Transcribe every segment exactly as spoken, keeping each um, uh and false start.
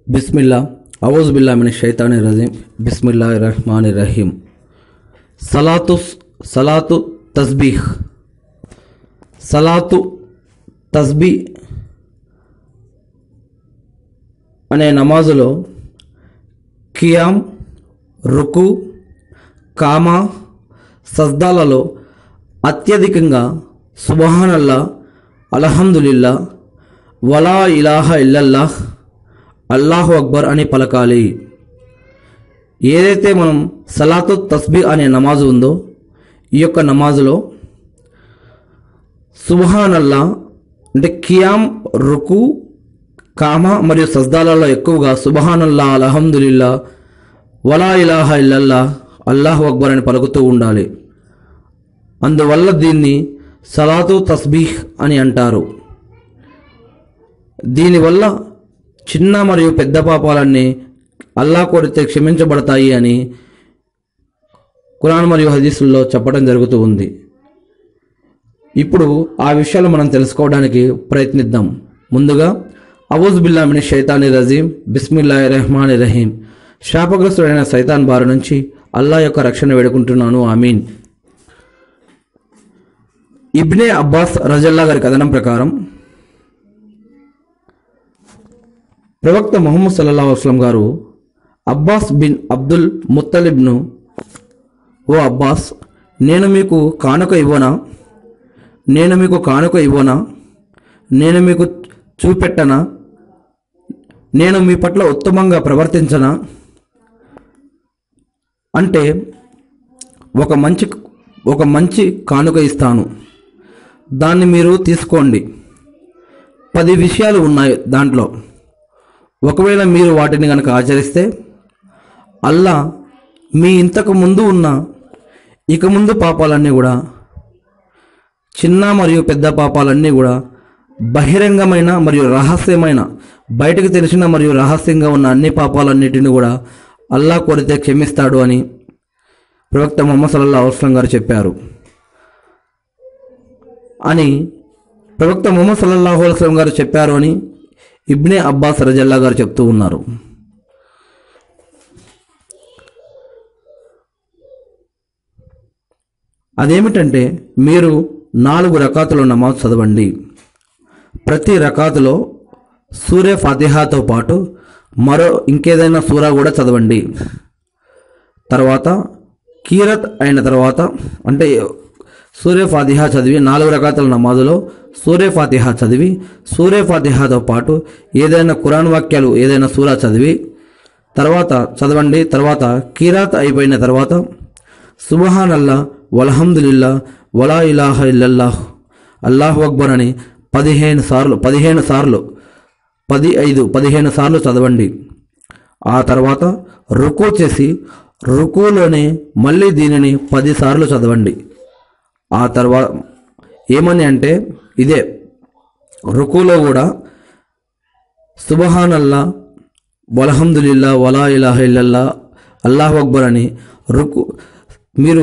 బిస్మిల్లా అవుజు బిల్లా మిన షైతాని రజీం బిస్మిల్లాహి Rahmani Rahim. సలాతు సలాతు తస్బీహ్. సలాతు తస్బీ అనే నమాజులో ఖియాం, రుకు, comma, సజ్దాలలో అత్యధికంగా సుబ్హానల్లా, అల్హమ్దులిల్లా, వలా ఇలాహా ఇల్లల్లాహ్, అల్లాహు అక్బర్ అని పలకాలి. ఏదైతే మనం సలాతు తస్బీ అనే నమాజు ఉందో ఈ యొక్క నమాజులో సుబ్హానల్లా అంటే ఖియాం, రుకు, కామా మరియు సజ్దాలలో ఎక్కువగా సుబ్హానల్లా, అల్హమ్దులిల్లా, వలా ఇలాహా ఇల్లల్లా, అల్లాహు అక్బర్ అని పలుకుతూ ఉండాలి. అందువల్ల దీన్ని సలాతు తస్బీహ్ అని అంటారు. దీనివల్ల చిన్న మరియు పెద్ద పాపాలన్నీ అల్లాహ్ కోరితే క్షమించబడతాయి అని ఖురాన్ మరియు హదీసుల్లో చెప్పడం జరుగుతూ ఉంది. ఇప్పుడు ఆ విషయాలు మనం తెలుసుకోవడానికి ప్రయత్నిద్దాం. ముందుగా అవుజు బిల్లా మిన షైతాని రజీం బిస్మిల్లాహి రహ్మాని రహీం. శాపగ్రస్తుడైన సైతాన్ బారి నుంచి అల్లాహ్ యొక్క రక్షణ వేడుకుంటున్నాను, ఆమీన్. ఇబ్నే అబ్బాస్ రజల్లా గారి కథనం ప్రకారం ప్రవక్త ముహమ్మద్ సల్లల్లాహు అలైహి వసల్లం గారు అబ్బాస్ బిన్ అబ్దుల్ ముత్తలిబ్ను, ఓ అబ్బాస్, నేను మీకు కానుక ఇవ్వనా నేను మీకు కానుక ఇవ్వనా నేను మీకు చూపెట్టనా నేను మీ పట్ల ఉత్తమంగా ప్రవర్తించనా అంటే ఒక మంచి ఒక మంచి కానుక ఇస్తాను, దాన్ని మీరు తీసుకోండి. పది విషయాలు ఉన్నాయి దాంట్లో. ఒకవేళ మీరు వాటిని కనుక ఆచరిస్తే అల్లాహ్ మీ ఇంతకు ముందు ఉన్న ఇక ముందు పాపాలన్నీ కూడా, చిన్న మరియు పెద్ద పాపాలన్నీ కూడా, బహిరంగమైన మరియు రహస్యమైన, బయటకు తెలిసిన మరియు రహస్యంగా ఉన్న అన్ని పాపాలన్నిటిని కూడా అల్లాహ్ కోరితే క్షమిస్తాడు అని ప్రవక్త ముహమ్మద్ సల్లల్లాహు అలైహి వసల్లం గారు చెప్పారు అని ప్రవక్త ముహమ్మద్ సల్లల్లాహు అలైహి వసల్లం గారు చెప్పారు అని ఇబ్నే అబ్బాస్ రజల్లా గారు చెప్తూ ఉన్నారు. అదేమిటంటే మీరు నాలుగు రకాతుల నమాజ్ చదవండి. ప్రతి రకాతులో సూరే ఫాతిహాతో పాటు మరో ఇంకేదైనా సూరా కూడా చదవండి. తర్వాత కీరత్ అయిన తర్వాత అంటే సూరే ఫాతిహా చదివి నాలుగు రకాతుల నమాజులో సూరే ఫాతిహా చదివి సూరే ఫాతిహాతో పాటు ఏదైనా ఖురాన్ వాక్యాలు ఏదైనా సూరా చదివి తర్వాత చదవండి. తర్వాత కీరాత్ అయిపోయిన తర్వాత సుబ్హానల్లా, వల్హమ్దులిల్లా, వలా ఇలాహా ఇల్లల్లాహ్, అల్లాహు అక్బర్ అని పదిహేను సార్లు పదిహేను సార్లు పది ఐదు పదిహేను సార్లు చదవండి. ఆ తర్వాత రుకూ చేసి రుకూలోనే మళ్ళీ దీనిని పదిసార్లు చదవండి. ఆ తర్వాత ఏమని అంటే ఇదే రుకూలో కూడా సుబ్హానల్లా, వల్హమ్దులిల్లా, వలా ఇలాహా ఇల్లల్లా, అల్లాహు అక్బర్ అని రుకు మీరు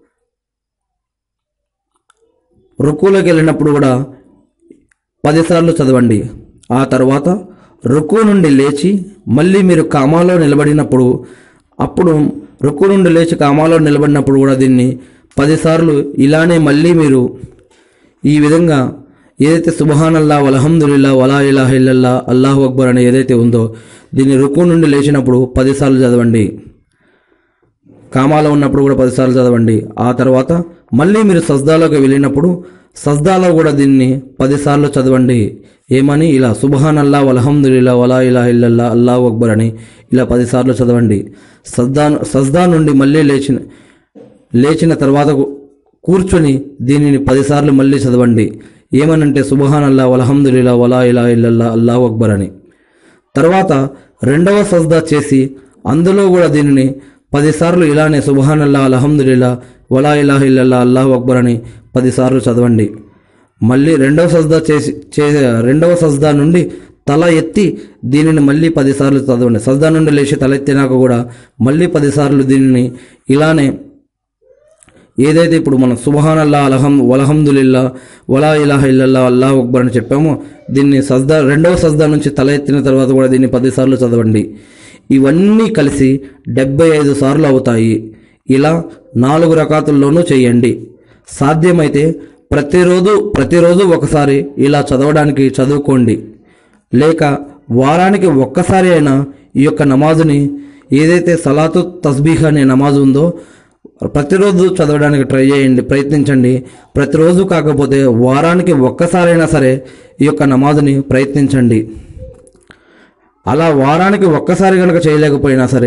రుకూలోకి వెళ్ళినప్పుడు కూడా పదిసార్లు చదవండి. ఆ తర్వాత రుకూ నుండి లేచి మళ్ళీ మీరు కామాలో నిలబడినప్పుడు అప్పుడు రుకూ నుండి లేచి కామాలో నిలబడినప్పుడు కూడా దీన్ని పదిసార్లు ఇలానే మళ్ళీ మీరు ఈ విధంగా ఏదైతే సుబ్హానల్లా, వల్హమ్దులిల్లా, వలా ఇలాహా ఇల్లల్లా, అల్లాహు అక్బర్ అని ఏదైతే ఉందో దీన్ని రుకూ నుండి లేచినప్పుడు పదిసార్లు చదవండి. కామాలో ఉన్నప్పుడు కూడా పదిసార్లు చదవండి. ఆ తర్వాత మళ్ళీ మీరు సజ్దాలోకి వెళ్ళినప్పుడు సజ్దాలో కూడా దీన్ని పదిసార్లు చదవండి. ఏమని ఇలా సుబ్హానల్లా, వల్హమ్దులిల్లా, వలా ఇలాహా ఇల్లల్లా, అల్లాహు అక్బర్ అని ఇలా పదిసార్లు చదవండి. సజ్దా సజ్దా నుండి మళ్ళీ లేచిన లేచిన తర్వాత కూర్చొని దీనిని పదిసార్లు మళ్ళీ చదవండి. ఏమనంటే సుబ్హానల్లా, వల్హమ్దులిల్లా, వలా ఇలాహా ఇల్లల్లా, అల్లాహు అక్బర్ అని. తర్వాత రెండవ సజ్దా చేసి అందులో కూడా దీనిని పదిసార్లు ఇలానే సుబ్హానల్లా, అల్హమ్దులిల్లా, వలా ఇలాహా ఇల్లల్లా, అల్లాహు అక్బర్ అని పదిసార్లు చదవండి. మళ్ళీ రెండవ సజ్దా చేసి చే రెండవ సజ్దా నుండి తల ఎత్తి దీనిని మళ్ళీ పదిసార్లు చదవండి. సజ్దా నుండి లేచి తల ఎత్తినాక కూడా మళ్ళీ పదిసార్లు దీనిని ఇలానే ఏదైతే ఇప్పుడు మనం సుబ్హానల్లా అల్హమ్ వల్హమ్దులిల్లా వలా ఇలాహ ఇల్లల్లా అల్లాహు అక్బర్ అని చెప్పామో దీన్ని సజ్దా రెండవ సజ్దా నుంచి తల ఎత్తిన తర్వాత కూడా దీన్ని పదిసార్లు చదవండి. ఇవన్నీ కలిసి డెబ్బై ఐదు సార్లు అవుతాయి. ఇలా నాలుగు రకాతుల్లోనూ చేయండి. సాధ్యమైతే ప్రతిరోజు ప్రతిరోజు ఒకసారి ఇలా చదవడానికి చదువుకోండి. లేక వారానికి ఒక్కసారి అయినా ఈ యొక్క నమాజుని ఏదైతే సలాతు తస్బీహ్ అనే నమాజు ఉందో ప్రతిరోజు చదవడానికి ట్రై చేయండి, ప్రయత్నించండి. ప్రతిరోజు కాకపోతే వారానికి ఒక్కసారైనా సరే ఈ యొక్క నమాజుని ప్రయత్నించండి. అలా వారానికి ఒక్కసారి కనుక చేయలేకపోయినా సరే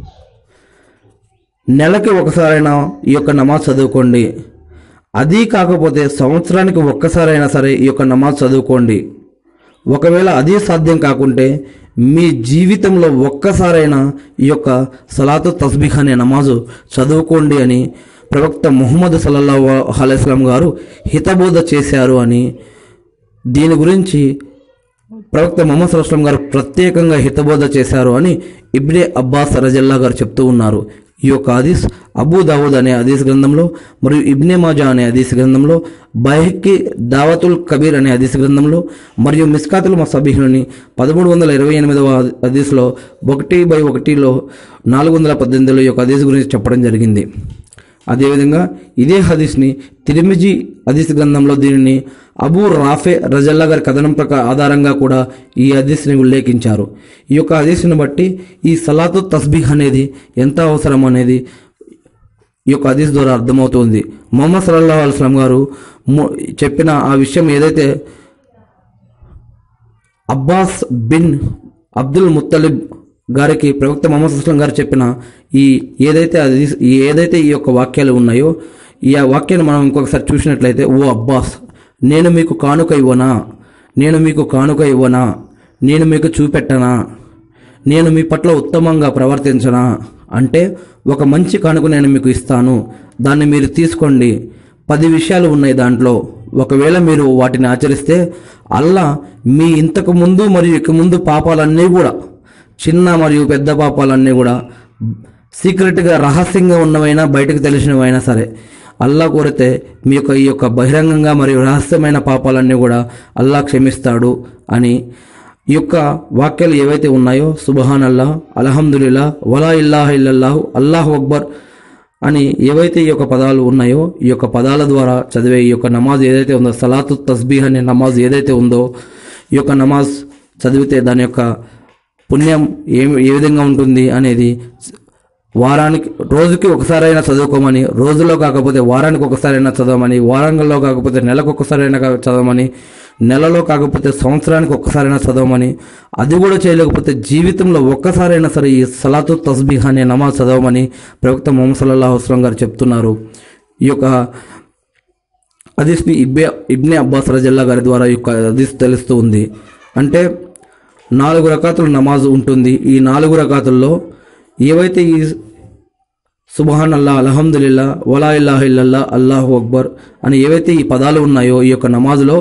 నెలకి ఒకసారైనా ఈ యొక్క నమాజ్ చదువుకోండి. అది కాకపోతే సంవత్సరానికి ఒక్కసారైనా సరే ఈ యొక్క నమాజ్ చదువుకోండి. ఒకవేళ అది సాధ్యం కాకుంటే మీ జీవితంలో ఒక్కసారైనా ఈ యొక్క సలాతు తస్బీహ్ అనే నమాజు చదువుకోండి అని ప్రవక్త ముహమ్మద్ సల్లల్లాహు అలైహి వసల్లం గారు హితబోధ చేశారు అని, దీని గురించి ప్రవక్త ముహమ్మద్ సల్లల్లాహు అలైహి వసల్లం గారు ప్రత్యేకంగా హితబోధ చేశారు అని ఇబ్నే అబ్బాస్ రజల్లా గారు చెప్తూ ఉన్నారు. ఈ యొక్క హదీస్ అబూ దావూద్ అనే హదీస్ గ్రంథంలో మరియు ఇబ్నే మాజా అనే హదీస్ గ్రంథంలో, బైహకి దావతుల్ కబీర్ అనే హదీస్ గ్రంథంలో మరియు మిస్కాతుల్ మసాబీహ్లోని పదమూడు వందల ఇరవై ఎనిమిదవ హదీస్లో ఒకటి బై ఒకటిలో నాలుగు వందల పద్దెనిమిదిలో ఈ యొక్క హదీస్ గురించి చెప్పడం జరిగింది. అదేవిధంగా ఇదే హదీస్ని తిర్మిజీ హదీస్ గ్రంథంలో దీనిని అబూ రాఫే రజల్లా గారి కథనం ప్రకారం ఆధారంగా కూడా ఈ హదీస్ని ఉల్లేఖించారు. ఈ యొక్క హదీస్ని బట్టి ఈ సలాతు తస్బీహ్ అనేది ఎంత అవసరం అనేది ఈ యొక్క హదీస్ ద్వారా అర్థమవుతుంది. ముహమ్మద్ సల్లల్లాహు అలైహి వసల్లం గారు చెప్పిన ఆ విషయం ఏదైతే అబ్బాస్ బిన్ అబ్దుల్ ముత్తలిబ్ గారికి ప్రవక్త ముహమ్మద్ సల్లల్లాహు అలైహి వసల్లం గారు చెప్పిన ఈ ఏదైతే అది ఏదైతే ఈ యొక్క వాక్యాలు ఉన్నాయో ఈ వాక్యాన్ని మనం ఇంకొకసారి చూసినట్లయితే, ఓ అబ్బాస్, నేను మీకు కానుక ఇవ్వనా, నేను మీకు కానుక ఇవ్వనా, నేను మీకు చూపెట్టనా, నేను మీ పట్ల ఉత్తమంగా ప్రవర్తించనా అంటే ఒక మంచి కానుక నేను మీకు ఇస్తాను, దాన్ని మీరు తీసుకోండి. పది విషయాలు ఉన్నాయి దాంట్లో. ఒకవేళ మీరు వాటిని ఆచరిస్తే అల్లా మీ ఇంతకు ముందు మరియు ఇక ముందు పాపాలన్నీ కూడా, చిన్న మరియు పెద్ద పాపాలన్నీ కూడా, సీక్రెట్గా రహస్యంగా ఉన్నవైనా బయటకు తెలిసినవైనా సరే, అల్లా కోరితే మీ యొక్క ఈ యొక్క బహిరంగంగా మరియు రహస్యమైన పాపాలన్నీ కూడా అల్లా క్షమిస్తాడు అని ఈ యొక్క వాక్యాలు ఏవైతే ఉన్నాయో సుబ్హానల్లా, అల్హమ్దులిల్లా, వలా ఇల్లాహ ఇల్లల్లాహు, అల్లాహు అక్బర్ అని ఏవైతే ఈ యొక్క పదాలు ఉన్నాయో ఈ యొక్క పదాల ద్వారా చదివే ఈ యొక్క నమాజ్ ఏదైతే ఉందో, సలాతు తస్బీహ్ అనే నమాజ్ ఏదైతే ఉందో, ఈ యొక్క నమాజ్ చదివితే దాని యొక్క పుణ్యం ఏ ఏ విధంగా ఉంటుంది అనేది వారానికి రోజుకి ఒకసారైనా చదువుకోమని, రోజులో కాకపోతే వారానికి ఒకసారైనా చదవమని, వారంలో కాకపోతే నెలకు ఒకసారైనా చదవమని, నెలలో కాకపోతే సంవత్సరానికి ఒక్కసారైనా చదవమని, అది కూడా చేయలేకపోతే జీవితంలో ఒక్కసారైనా సరే ఈ సలాతు తస్బీహ్ అనే నమాజ్ చదవమని ప్రవక్త ముహమ్మద్ సల్లల్లాహు అలైహి వసల్లం గారు చెప్తున్నారు. ఈ యొక్క హదీస్ని ఇబ్బే ఇబ్నే అబ్బాస్ రజల్లా గారి ద్వారా ఈ యొక్క హదీస్ తెలుస్తూ ఉంది. అంటే నాలుగు రకాతుల నమాజ్ ఉంటుంది. ఈ నాలుగు రకాతుల్లో ఏవైతే ఈ సుబ్హానల్లా, అల్హమ్దులిల్లా, వలా ఇల్లాహ ఇల్లల్లా, అల్లాహు అక్బర్ అని ఏవైతే ఈ పదాలు ఉన్నాయో ఈ యొక్క నమాజ్లో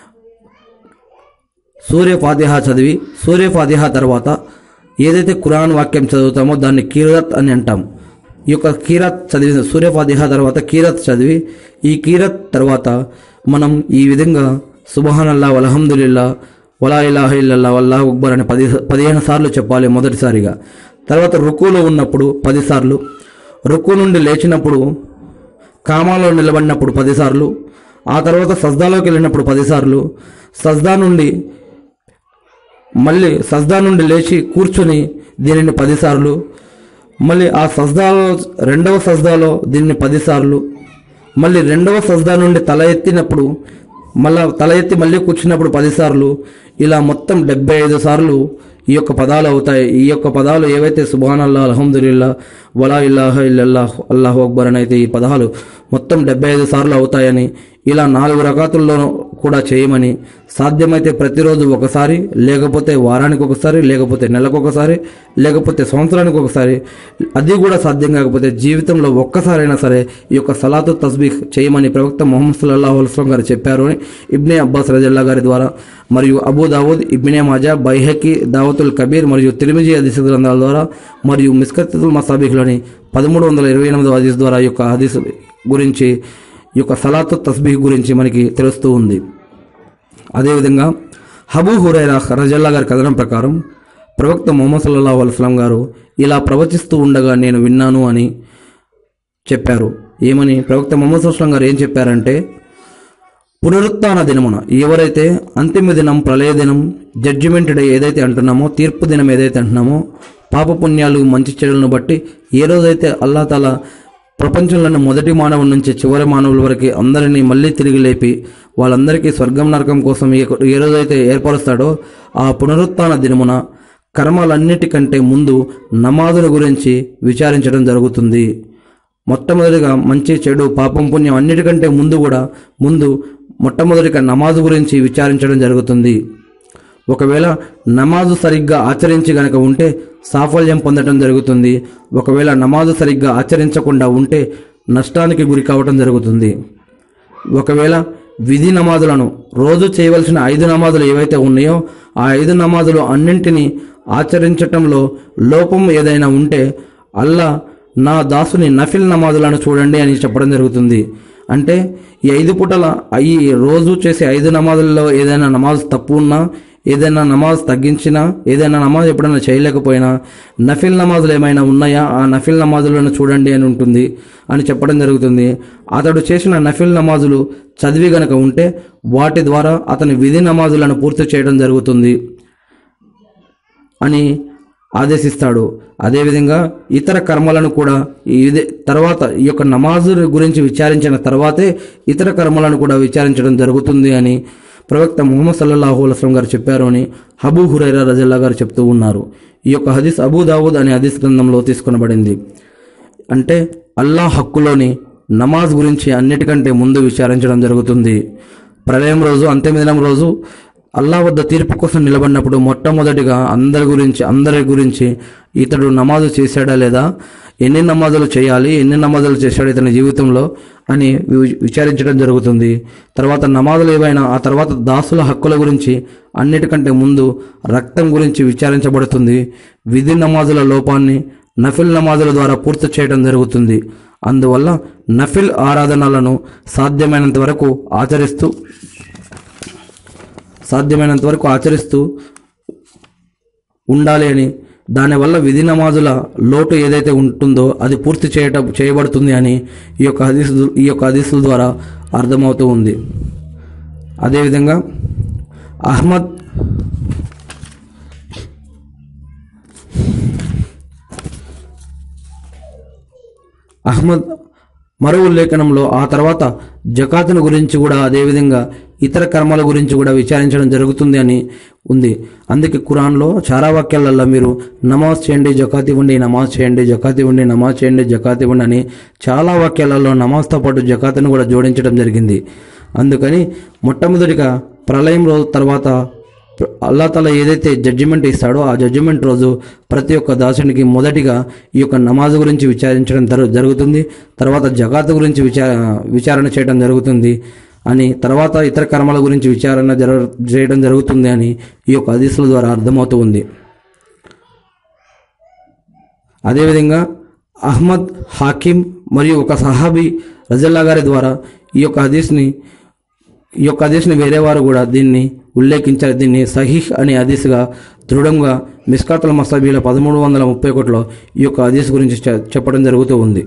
సూర్య ఫాతిహా చదివి, సూర్య ఫాతిహా తర్వాత ఏదైతే ఖురాన్ వాక్యం చదువుతామో దాన్ని కీరత్ అని అంటాం. ఈ యొక్క కీరత్ చదివి సూర్య ఫాతిహా తర్వాత కీరత్ చదివి, ఈ కీరత్ తర్వాత మనం ఈ విధంగా సుబ్హానల్లా, అల్హమ్దులిల్లా, వలా ఇలాహ ఇల్లల్లా, అల్లాహు అక్బర్ అని పది పదిహేను సార్లు చెప్పాలి మొదటిసారిగా. తర్వాత రుకులో ఉన్నప్పుడు పదిసార్లు, రుకు నుండి లేచినప్పుడు, కామాలో నిలబడినప్పుడు పదిసార్లు, ఆ తర్వాత సజ్దాలోకి వెళ్ళినప్పుడు పదిసార్లు, సజ్దా నుండి మళ్ళీ సజ్దా నుండి లేచి కూర్చొని దీనిని పదిసార్లు, మళ్ళీ ఆ సజ్దాలో రెండవ సజ్దాలో దీనిని పదిసార్లు, మళ్ళీ రెండవ సజ్దా నుండి తల ఎత్తినప్పుడు మళ్ళా తల ఎత్తి మళ్ళీ కూర్చున్నప్పుడు పదిసార్లు, ఇలా మొత్తం డెబ్బై ఐదు సార్లు ఈ యొక్క పదాలు అవుతాయి. ఈ యొక్క పదాలు ఏవైతే సుబ్హానల్లా, అల్హమ్దులిల్లా, వలా ఇల్లాహ ఇల్లల్లాహు, అల్లాహు అక్బర్ అని అయితే ఈ పదాలు మొత్తం డెబ్బై ఐదు సార్లు అవుతాయని, ఇలా నాలుగు రకాతుల్లో కూడా చేయమని, సాధ్యమైతే ప్రతిరోజు ఒకసారి, లేకపోతే వారానికి ఒకసారి, లేకపోతే నెలకు ఒకసారి, లేకపోతే సంవత్సరానికి ఒకసారి, అది కూడా సాధ్యం కాకపోతే జీవితంలో ఒక్కసారైనా సరే ఈ యొక్క సలాతు తస్బీహ్ చేయమని ప్రవక్త ముహమ్మద్ సల్లల్లాహు అలైహి వసల్లం గారు చెప్పారు అని ఇబ్నే అబ్బాస్ రజల్లా గారి ద్వారా మరియు అబూ దావూద్, ఇబ్నే మాజా, బైహకి, దావతుల్ కబీర్ మరియు తిర్మిజీ హదీస్ గ్రంథాల ద్వారా మరియు మిస్కతుల్ మసాబీహ్లోని పదమూడు వందల ఇరవై ఎనిమిదవ హదీస్ ద్వారా ఈ యొక్క హదీస్ గురించి, ఈ యొక్క సలాతు తస్బీహ్ గురించి మనకి తెలుస్తూ ఉంది. అదేవిధంగా అబూ హురైరా రజల్లా గారి కథనం ప్రకారం ప్రవక్త ముహమ్మద్ సల్లల్లాహు అలైహి వసల్లం గారు ఇలా ప్రవచిస్తూ ఉండగా నేను విన్నాను అని చెప్పారు. ఏమని ప్రవక్త ముహమ్మద్ సల్లల్లాహు అలైహి వసల్లం గారు ఏం చెప్పారంటే, పునరుత్థాన దినమున ఎవరైతే అంతిమ దినం, ప్రళయ దినం, జడ్జిమెంట్ డే ఏదైతే అంటున్నామో, తీర్పు దినం ఏదైతే అంటున్నామో, పాపపుణ్యాలు మంచి చెడులను బట్టి ఏ రోజైతే అల్లాహ్ తాలా ప్రపంచంలోని మొదటి మానవుల నుంచి చివరి మానవుల వరకు అందరినీ మళ్ళీ తిరిగి లేపి వాళ్ళందరికీ స్వర్గం నరకం కోసం ఏ ఏ రోజైతే ఏర్పరుస్తాడో ఆ పునరుత్థాన దినమున కర్మలన్నిటికంటే ముందు నమాజుల గురించి విచారించడం జరుగుతుంది. మొట్టమొదటిగా మంచి చెడు పాపం పుణ్యం అన్నిటికంటే ముందు కూడా ముందు మొట్టమొదటిగా నమాజు గురించి విచారించడం జరుగుతుంది. ఒకవేళ నమాజు సరిగ్గా ఆచరించి గనక ఉంటే సాఫల్యం పొందడం జరుగుతుంది. ఒకవేళ నమాజు సరిగ్గా ఆచరించకుండా ఉంటే నష్టానికి గురి కావడం జరుగుతుంది. ఒకవేళ విధి నమాజులను రోజు చేయవలసిన ఐదు నమాజులు ఏవైతే ఉన్నాయో ఆ ఐదు నమాజులు అన్నింటినీ ఆచరించటంలో లోపం ఏదైనా ఉంటే అల్లా నా దాసుని నఫిల్ నమాజులను చూడండి అని చెప్పడం జరుగుతుంది. అంటే ఈ ఐదు పూటల ఈ రోజు చేసే ఐదు నమాజుల్లో ఏదైనా నమాజ్ తప్పు ఉన్నా, ఏదైనా నమాజ్ తగ్గించినా, ఏదైనా నమాజ్ ఎప్పుడైనా చేయలేకపోయినా నఫిల్ నమాజులు ఏమైనా ఉన్నాయా ఆ నఫిల్ నమాజులను చూడండి అని ఉంటుంది అని చెప్పడం జరుగుతుంది. అతడు చేసిన నఫిల్ నమాజులు చదివి గనక ఉంటే వాటి ద్వారా అతని విధి నమాజులను పూర్తి చేయడం జరుగుతుంది అని ఆదేశిస్తాడు. అదేవిధంగా ఇతర కర్మలను కూడా ఇదే తర్వాత ఈ యొక్క నమాజు గురించి విచారించిన తర్వాతే ఇతర కర్మలను కూడా విచారించడం జరుగుతుంది అని ప్రవక్త ముహమ్మద్ సల్లల్లాహు అలైహి వసల్లం గారు చెప్పారు అని అబూ హురైరా రజల్లా గారు చెప్తూ ఉన్నారు. ఈ యొక్క హదీస్ అబూ దావూద్ అనే హదీస్ గ్రంథంలో తీసుకొనబడింది. అంటే అల్లాహ్ హక్కులోని నమాజ్ గురించి అన్నిటికంటే ముందు విచారించడం జరుగుతుంది. ప్రళయం రోజు, అంతిమ దినం రోజు అల్లాహ్ వద్ద తీర్పు కోసం నిలబడినప్పుడు మొట్టమొదటిగా అందరి గురించి అందరి గురించి ఇతడు నమాజు చేశాడా లేదా, ఎన్ని నమాజులు చేయాలి, ఎన్ని నమాజులు చేశాడు ఇతని జీవితంలో అని విచారించడం జరుగుతుంది. తర్వాత నమాజులు ఏవైనా, ఆ తర్వాత దాసుల హక్కుల గురించి అన్నిటికంటే ముందు రక్తం గురించి విచారించబడుతుంది. విధి నమాజుల లోపాన్ని నఫిల్ నమాజుల ద్వారా పూర్తి చేయడం జరుగుతుంది. అందువల్ల నఫిల్ ఆరాధనలను సాధ్యమైనంత వరకు ఆచరిస్తూ సాధ్యమైనంత వరకు ఆచరిస్తూ ఉండాలి అని, దానివల్ల విధి నమాజుల లోటు ఏదైతే ఉంటుందో అది పూర్తి చేయటం చేయబడుతుంది అని ఈ యొక్క హదీసు ఈ యొక్క హదీసుల ద్వారా అర్థమవుతూ ఉంది. అదేవిధంగా అహ్మద్ అహ్మద్ మరో ఉల్లేఖనంలో ఆ తర్వాత జకాతును గురించి కూడా అదేవిధంగా ఇతర కర్మల గురించి కూడా విచారించడం జరుగుతుంది అని ఉంది. అందుకే ఖురాన్లో చాలా వాక్యాలలో మీరు నమాజ్ చేయండి, జకాత్ ఇవ్వండి, నమాజ్ చేయండి, జకాత్ ఇవ్వండి, నమాజ్ చేయండి, జకాత్ ఇవ్వండి అని చాలా వాక్యాలలో నమాజ్తో పాటు జకాతును కూడా జోడించడం జరిగింది. అందుకని మొట్టమొదటిగా ప్రళయం రోజు తర్వాత అల్లాహ్ తాలా ఏదైతే జడ్జిమెంట్ ఇస్తాడో ఆ జడ్జిమెంట్ రోజు ప్రతి ఒక్క దాసునికి మొదటిగా ఈ యొక్క నమాజ్ గురించి విచారించడం జరుగుతుంది. తర్వాత జకాత్ గురించి విచార విచారణ చేయడం జరుగుతుంది అని, తర్వాత ఇతర కర్మల గురించి విచారణ జర చేయడం జరుగుతుంది అని ఈ యొక్క హదీసుల ద్వారా అర్థమవుతూ ఉంది. అదేవిధంగా అహ్మద్, హాకిం మరియు ఒక సహాబీ రజల్లా గారి ద్వారా ఈ యొక్క హదీస్ని ఈ యొక్క హదీస్ని వేరే వారు కూడా దీన్ని ఉల్లేఖించారు. దీన్ని సహీహ్ అనే హదీస్గా దృఢంగా మిస్కాతుల్ మసాబీల పదమూడు వందల ముప్పై ఒకటిలో ఈ యొక్క హదీస్ గురించి చెప్పడం జరుగుతూ ఉంది.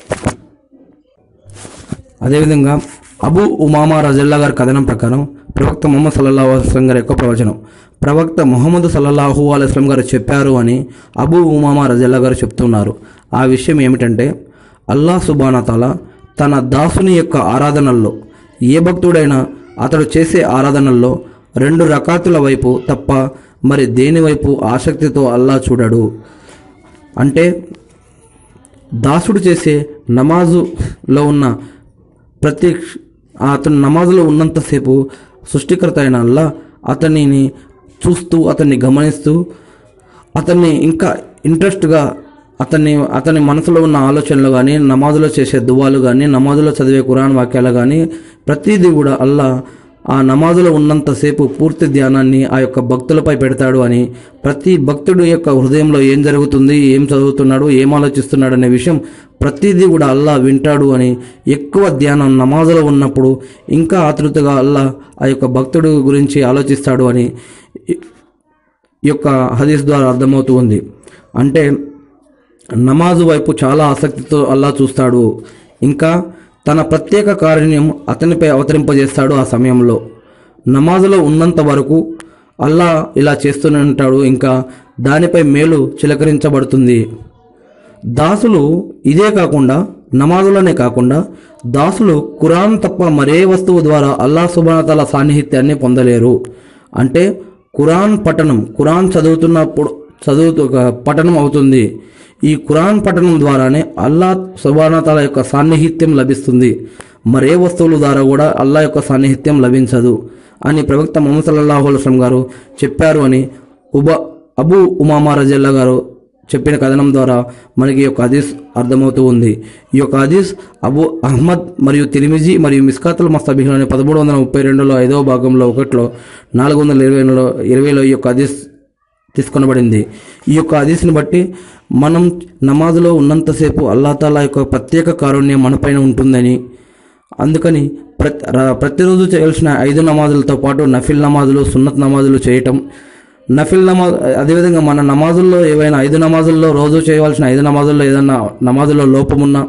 అదేవిధంగా అబూ ఉమామా రజల్లా గారి కథనం ప్రకారం ప్రవక్త ముహమ్మద్ సల్లల్లాహు అలైహి వసల్లం గారి యొక్క ప్రవచనం, ప్రవక్త ముహమ్మద్ సల్లల్లాహు అలైహి వసల్లం గారు చెప్పారు అని అబూ ఉమామా రజల్లా గారు చెప్తున్నారు. ఆ విషయం ఏమిటంటే, అల్లాహ్ సుబ్హానహు వ తఆలా తన దాసుని యొక్క ఆరాధనల్లో ఏ భక్తుడైనా అతడు చేసే ఆరాధనల్లో రెండు రకాతుల వైపు తప్ప మరి దేని వైపు ఆసక్తితో అల్లాహ్ చూడడు. అంటే దాసుడు చేసే నమాజులో ఉన్న ప్రతి అతను నమాజులో ఉన్నంతసేపు సృష్టికర్త అయిన అల్లాహ్ అతనిని చూస్తూ, అతన్ని గమనిస్తూ, అతన్ని ఇంకా ఇంట్రెస్ట్గా అతన్ని అతని మనసులో ఉన్న ఆలోచనలు కానీ, నమాజులో చేసే దువాలు కానీ, నమాజులో చదివే ఖురాన్ వాక్యాలు కానీ ప్రతిదీ కూడా అల్లాహ్ ఆ నమాజులో ఉన్నంతసేపు పూర్తి ధ్యానాన్ని ఆ యొక్క భక్తులపై పెడతాడు అని, ప్రతి భక్తుడి యొక్క హృదయంలో ఏం జరుగుతుంది, ఏం చదువుతున్నాడు, ఏం ఆలోచిస్తున్నాడు అనే విషయం ప్రతిదీ కూడా అల్లా వింటాడు అని, ఎక్కువ ధ్యానం నమాజులో ఉన్నప్పుడు ఇంకా ఆతృతగా అల్లా ఆ యొక్క భక్తుడి గురించి ఆలోచిస్తాడు అని ఈ యొక్క హదీస్ ద్వారా అర్థమవుతూ ఉంది. అంటే నమాజు వైపు చాలా ఆసక్తితో అల్లా చూస్తాడు. ఇంకా తన ప్రత్యేక కారుణ్యం అతనిపై అవతరింపజేస్తాడు. ఆ సమయంలో నమాజులో ఉన్నంత వరకు అల్లా ఇలా చేస్తూనే ఉంటాడు. ఇంకా దానిపై మేలు చిలకరించబడుతుంది. దాసులు ఇదే కాకుండా, నమాజులోనే కాకుండా దాసులు ఖురాన్ తప్ప మరే వస్తువు ద్వారా అల్లా సుబ్హానహు వ తఆలా సాన్నిహిత్యాన్ని పొందలేరు. అంటే ఖురాన్ పఠనం, ఖురాన్ చదువుతున్నప్పుడు చదువుతూ పఠనం అవుతుంది. ఈ ఖురాన్ పఠనం ద్వారానే అల్లా సుబ్హానహు వ తఆలా యొక్క సాన్నిహిత్యం లభిస్తుంది. మరే వస్తువుల ద్వారా కూడా అల్లా యొక్క సాన్నిహిత్యం లభించదు అని ప్రవక్త ముహమ్మద్ సల్లల్లాహు అలైహి వసల్లం గారు చెప్పారు అని ఉబ అబూ ఉమామా రజియల్లాహు గారు చెప్పిన కథనం ద్వారా మనకి ఈ యొక్క హదీస్ అర్థమవుతూ ఉంది. ఈ యొక్క హదీస్ అబూ అహ్మద్ మరియు తిర్మిజీ మరియు మిస్కాతుల్ మస్తాబిహ్లోని పదమూడు వందల ముప్పై రెండులో ఐదవ భాగంలో ఒకటిలో నాలుగు వందల ఇరవైలో ఇరవైలో ఈ యొక్క హదీస్ తీసుకొనబడింది. ఈ యొక్క హదీస్ని బట్టి మనం నమాజులో ఉన్నంతసేపు అల్లాహ్ తాలా యొక్క ప్రత్యేక కారుణ్యం మనపైన ఉంటుందని, అందుకని ప్రతి ప్రతిరోజు చేయాల్సిన ఐదు నమాజులతో పాటు నఫిల్ నమాజులు, సున్నత్ నమాజులు చేయటం, నఫిల్ నమాజ్ అదేవిధంగా మన నమాజుల్లో ఏవైనా ఐదు నమాజుల్లో రోజు చేయవలసిన ఐదు నమాజుల్లో ఏదైనా నమాజుల్లో లోపమున్నా,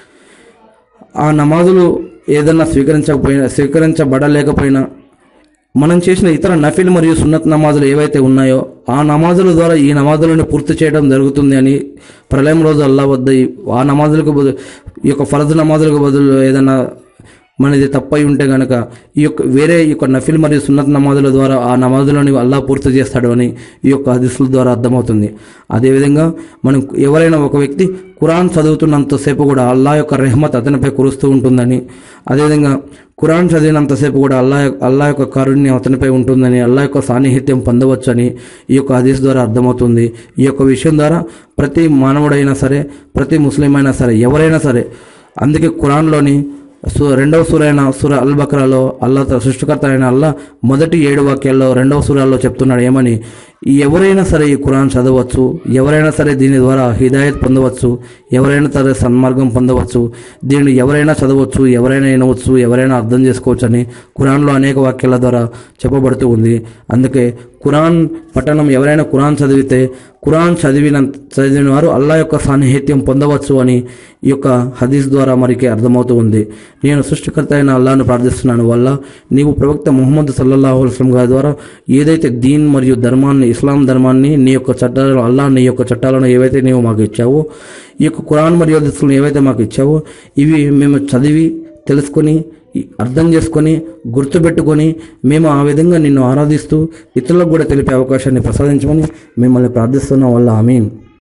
ఆ నమాజులు ఏదన్నా స్వీకరించకపోయినా స్వీకరించబడలేకపోయినా మనం చేసిన ఇతర నఫిల్ మరియు సున్నత్ నమాజులు ఏవైతే ఉన్నాయో ఆ నమాజుల ద్వారా ఈ నమాజులను పూర్తి చేయడం జరుగుతుంది అని ప్రళయం రోజు అల్లా వద్ద ఆ నమాజులకు బదులు ఈ యొక్క ఫరజ్ నమాజులకు బదులు ఏదైనా మనది తప్పై ఉంటే గనక ఈ యొక్క వేరే ఈ యొక్క నఫిల్ మరియు సున్నత్ నమాజుల ద్వారా ఆ నమాజులను అల్లా పూర్తి చేస్తాడు అని ఈ యొక్క హదీసుల ద్వారా అర్థమవుతుంది. అదేవిధంగా మనం ఎవరైనా ఒక వ్యక్తి ఖురాన్ చదువుతున్నంతసేపు కూడా అల్లా యొక్క రెహ్మత్ అతనిపై కురుస్తూ ఉంటుందని, అదేవిధంగా ఖురాన్ చదివినంతసేపు కూడా అల్లా అల్లా యొక్క కారుణ్యం అతనిపై ఉంటుందని, అల్లా యొక్క సాన్నిహిత్యం పొందవచ్చని ఈ యొక్క హదీస్ ద్వారా అర్థమవుతుంది. ఈ యొక్క విషయం ద్వారా ప్రతి మానవుడైనా సరే, ప్రతి ముస్లిం అయినా సరే, ఎవరైనా సరే, అందుకే ఖురాన్లోని సు రెండవ సూర అయిన సూర అల్ బక్రాలో అల్లా సృష్టికర్త అయిన అల్లా మొదటి ఏడు వాక్యాల్లో రెండవ సూరాల్లో చెప్తున్నాడు ఏమని, ఎవరైనా సరే ఈ ఖురాన్ చదవచ్చు, ఎవరైనా సరే దీని ద్వారా హిదాయత్ పొందవచ్చు, ఎవరైనా సరే సన్మార్గం పొందవచ్చు, దీన్ని ఎవరైనా చదవచ్చు, ఎవరైనా వినవచ్చు, ఎవరైనా అర్థం చేసుకోవచ్చు అని ఖురాన్లో అనేక వాక్యాల ద్వారా చెప్పబడుతూ ఉంది. అందుకే ఖురాన్ పఠనం ఎవరైనా ఖురాన్ చదివితే ఖురాన్ చదివిన చదివిన వారు అల్లా యొక్క సాన్నిహిత్యం పొందవచ్చు అని ఈ యొక్క హదీస్ ద్వారా మరికి అర్థమవుతూ ఉంది. నేను సృష్టికర్త అయిన అల్లాను ప్రార్థిస్తున్నాను వల్ల నీవు ప్రవక్త ముహమ్మద్ సల్లల్లాహు అలైహి వసల్లం గారి ద్వారా ఏదైతే దీన్ మరియు ధర్మాన్ని, ఇస్లాం ధర్మాన్ని, నీ యొక్క చట్టాలను, అల్లా నీ యొక్క చట్టాలను ఏవైతే నీవు మాకు ఇచ్చావో, ఈ యొక్క ఖురాన్ మరియు హదీసులను ఏవైతే మాకు ఇచ్చావో ఇవి మేము చదివి తెలుసుకొని అర్థం చేసుకొని గుర్తుపెట్టుకొని మేము ఆ విధంగా నిన్ను ఆరాధిస్తూ ఇతరులకు కూడా తెలిపే అవకాశాన్ని ప్రసాదించమని మిమ్మల్ని ప్రార్థిస్తున్నాం వల్ల ఆమీన్.